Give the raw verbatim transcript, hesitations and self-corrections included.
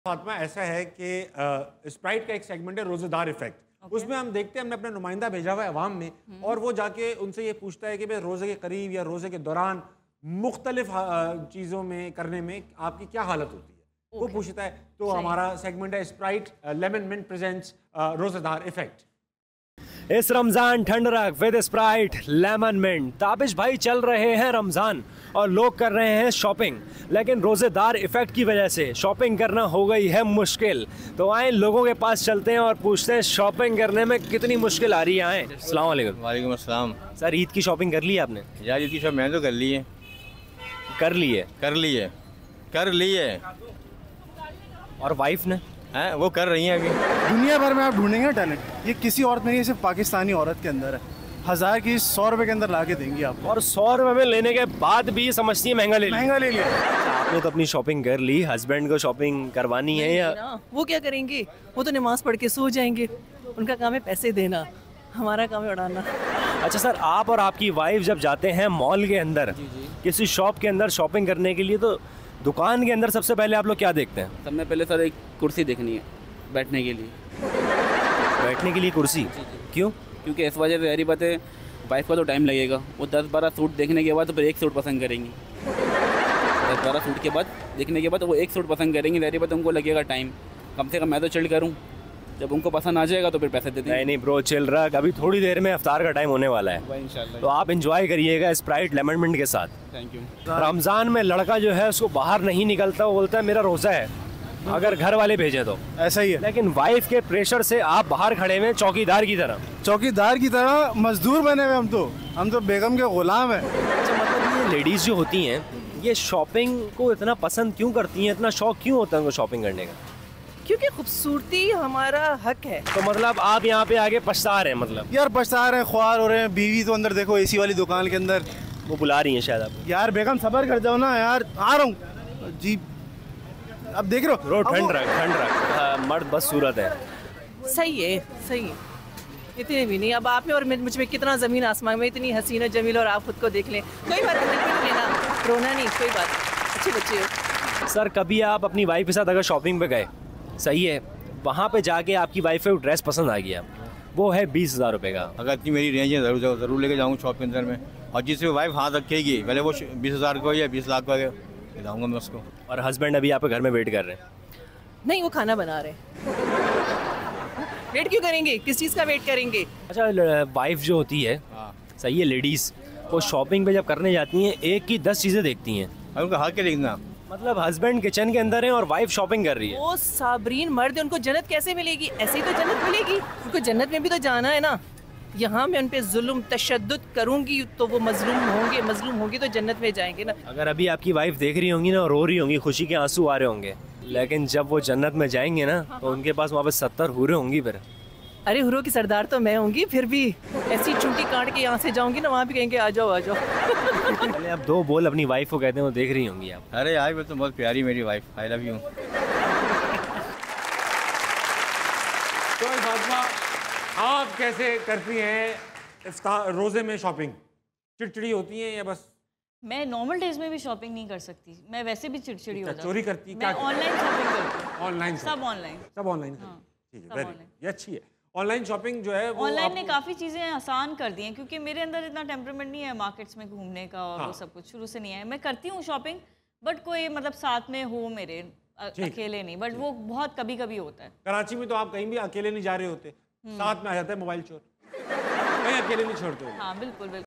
फातिमा, ऐसा है कि स्प्राइट का एक सेगमेंट है रोजेदार इफेक्ट। okay. उसमें हम देखते हैं हमने अपना नुमाइंदा भेजा हुआ है अवाम में और वो जाके उनसे ये पूछता है कि भाई रोजे के करीब या रोजे के दौरान मुख्तलिफ चीज़ों में करने में आपकी क्या हालत होती है। okay. वो पूछता है तो हमारा सेगमेंट है स्प्राइट लेमन मिंट प्रेजेंट्स रोजेदार इफेक्ट। इस रमज़ान ठंड रख with Sprite lemon mint. Tabish भाई, चल रहे हैं रमज़ान और लोग कर रहे हैं शॉपिंग, लेकिन रोज़ेदार इफ़ेक्ट की वजह से शॉपिंग करना हो गई है मुश्किल। तो आए लोगों के पास चलते हैं और पूछते हैं शॉपिंग करने में कितनी मुश्किल आ रही है। आए। अस्सलाम वालेकुम। वालेकुम अस्सलाम। सर, ईद की शॉपिंग कर ली है आपने? यार ईद की शॉपिंग मैंने तो कर ली है। कर ली है? कर ली है कर ली है और वाइफ ने? हैं, वो कर रही हैं अभी। दुनिया भर में आप ढूंढेंगे टैलेंट, ये किसी औरत में नहीं, सिर्फ पाकिस्तानी औरत के अंदर है। हज़ार की सौ रुपए के अंदर ला के देंगी आप, और सौ रुपए में लेने के बाद भी समझती है महंगा ले लिया। महंगा ले लिया। आपने तो अपनी शॉपिंग कर ली, हस्बैंड को शॉपिंग करवानी है या? वो क्या करेंगे, वो तो नमाज पढ़ के सो जाएंगे। उनका काम है पैसे देना, हमारा काम है उड़ाना। अच्छा सर, आप और आपकी वाइफ जब जाते हैं मॉल के अंदर किसी शॉप के अंदर शॉपिंग करने के लिए, तो दुकान के अंदर सबसे पहले आप लोग क्या देखते हैं? सबसे पहले सर एक कुर्सी देखनी है बैठने के लिए। बैठने के लिए कुर्सी? क्यों? क्योंकि इस वजह से सारी बात है, वाइफ का तो टाइम लगेगा। वो दस बारह सूट देखने के बाद तो फिर एक सूट पसंद करेंगी। दस बारह सूट के बाद देखने के बाद तो वो एक सूट पसंद करेंगी। सारी बात उनको लगेगा टाइम, कम से कम मैं तो चिल करूँ। जब उनको पसंद आ जाएगा तो फिर पैसे देते हैं। नहीं नहीं ब्रो, चिल रहा। अभी थोड़ी देर में अफ्तार का टाइम होने वाला है, इंशाल्लाह। तो आप इंजॉय करिएगा स्प्राइट लेमन मिंट के साथ। Thank you. रमज़ान में लड़का जो है उसको बाहर नहीं निकलता, वो बोलता है मेरा रोज़ा है, अगर घर वाले भेजे तो। ऐसा ही है। लेकिन वाइफ के प्रेशर से आप बाहर खड़े हुए चौकीदार की तरह। चौकीदार की तरह मजदूर बने हुए हम तो हम तो बेगम के गुलाम हैं। अच्छा, मतलब ये लेडीज़ जो होती हैं ये शॉपिंग को इतना पसंद क्यों करती हैं, इतना शौक क्यों होता है उनको शॉपिंग करने का? क्योंकि खूबसूरती हमारा हक है। तो मतलब आप यहाँ पे आगे पछता रहे हैं? मतलब यार पछता रहे हैं, ख्वार हो रहे हैं। बीवी तो अंदर देखो एसी वाली दुकान के अंदर, वो बुला रही हैं शायद आपको। यार बेगम सबर कर जाओ ना यार, आ रहा हूँ जी। अब देख रहे हो रो, ठंड रख ठंड रख, मर्द बस सूरत है। सही है, सही है, इतने भी नहीं। अब आप में और मुझ में कितना ज़मीन आसमान में, इतनी हसीन जमील, और आप खुद को देख लें। कोई बात नहीं लेना, रोना नहीं, कोई बात नहीं, अच्छे बच्चे हो। सर, कभी आप अपनी वाइफ के साथ अगर शॉपिंग पे गए, सही है, वहाँ पे जाके आपकी वाइफ को ड्रेस पसंद आ गया, वो है बीस हज़ार रुपये का, अगर इतनी मेरी रेंज है ज़रूर ज़रूर लेके जाऊँगा शॉप के अंदर में, और जिससे वाइफ हाथ रखेगी पहले वो बीस हज़ार को या बीस लाख को जाऊँगा मैं उसको। और हस्बैंड अभी आप घर में वेट कर रहे हैं? नहीं, वो खाना बना रहे हैं। वेट क्यों करेंगे, किस चीज़ का वेट करेंगे? अच्छा, वाइफ जो होती है, सही है, लेडीज़ वो शॉपिंग पे जब करने जाती हैं एक की दस चीज़ें देखती हैं। और उनका हाथ क्या देखना, मतलब हस्बैंड किचन के अंदर है और वाइफ शॉपिंग कर रही है। वो साबरीन मर्द है, उनको जन्नत कैसे मिलेगी? ऐसे ही तो जन्नत मिलेगी। उनको जन्नत में भी तो जाना है ना। यहाँ मैं उन पे जुल्म तशद्दुद करूँगी तो वो मजलूम होंगे, मजलूम होंगी तो जन्नत में जाएंगे ना। अगर अभी आपकी वाइफ देख रही होंगी ना और रो रही होंगी, खुशी के आंसू आ रहे होंगे, लेकिन जब वो जन्नत में जाएंगे ना तो उनके पास वहाँ पे सत्तर हुरे होंगी। फिर अरे हुरों की सरदार तो मैं होंगी, फिर भी ऐसी चुंटी काट के यहाँ से जाऊँगी ना, वहाँ भी कहेंगे आ जाओ आ जाओ। पहले आप दो बोल अपनी वाइफ को कहते हैं, वो देख रही होंगी आप। अरे यार वो तो बहुत प्यारी मेरी वाइफ, आई लव यू। तो फातिमा, आप कैसे करती हैं इफ्तार रोजे में शॉपिंग? चिड़चिड़ी होती हैं या बस? मैं नॉर्मल डेज में भी शॉपिंग नहीं कर सकती, मैं वैसे भी चिड़चिड़ी हो जाती हूँ। चोरी करती? मैं ऑनलाइन शॉपिंग करती हूँ। ऑनलाइन? सब ऑनलाइन। सब ऑनलाइन? ठीक है, वेरी, ये अच्छी है। ऑनलाइन शॉपिंग जो है वो ऑनलाइन ने काफ़ी चीज़ें आसान कर दी हैं, क्योंकि मेरे अंदर इतना टेम्परामेंट नहीं है मार्केट्स में घूमने का, और हाँ। वो सब कुछ शुरू से नहीं है। मैं करती हूँ शॉपिंग, बट कोई मतलब साथ में हो मेरे, अकेले नहीं, बट वो बहुत कभी कभी होता है। कराची में तो आप कहीं भी अकेले नहीं जा रहे होते, साथ में आ जाता है मोबाइल चोर, कहीं अकेले नहीं छोड़ते हो। हाँ बिल्कुल बिल्कुल।